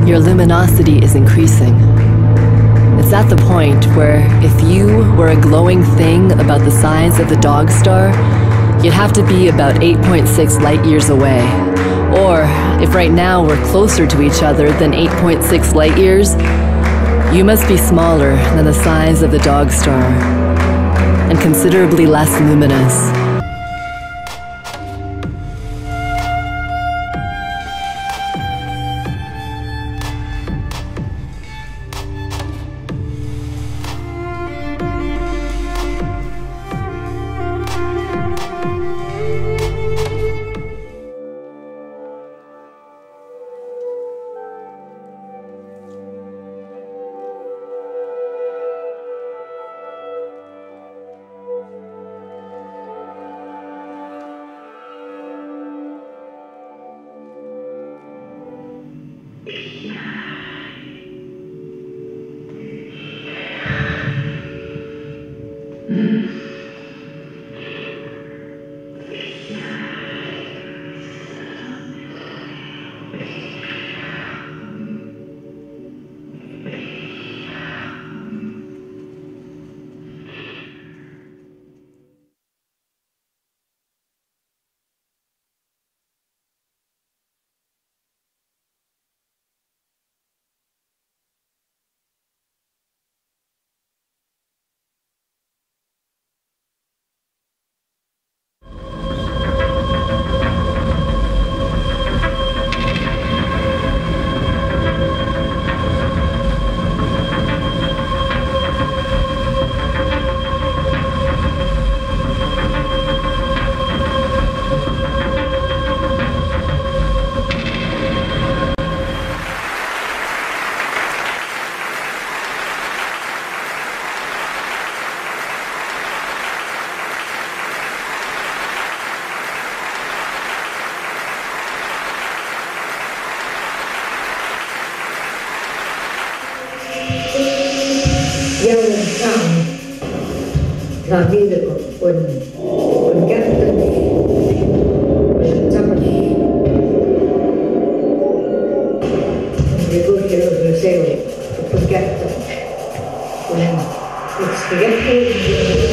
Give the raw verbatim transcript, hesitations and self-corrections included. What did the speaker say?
your luminosity is increasing. It's at the point where if you were a glowing thing about the size of the dog star, you'd have to be about eight point six light years away. Or if right now we're closer to each other than eight point six light years, you must be smaller than the size of the dog star and considerably less luminous. La vida con, con gato, con zapatos, recoge los deseos, con gato, con expressive.